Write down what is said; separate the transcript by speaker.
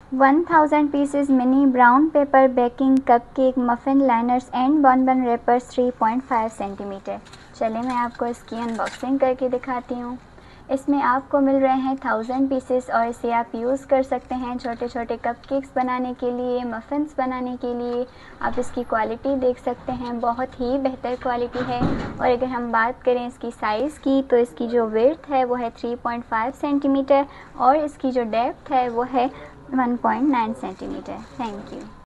Speaker 1: 1000 pieces mini brown paper baking cupcake muffin liners and bonbon wrappers 3.5 cm। चलिए मैं आपको इसकी अनबॉक्सिंग करके दिखाती हूँ। इसमें आपको मिल रहे हैं 1000 पीसेस और इसे आप यूज़ कर सकते हैं छोटे छोटे कपकेक्स बनाने के लिए, मफ़िन्स बनाने के लिए। आप इसकी क्वालिटी देख सकते हैं, बहुत ही बेहतर क्वालिटी है। और अगर हम बात करें इसकी साइज़ की तो इसकी जो विड्थ है वो है 3.5 सेंटीमीटर और इसकी जो डेप्थ है वो है 1.9 सेंटीमीटर। Thank you.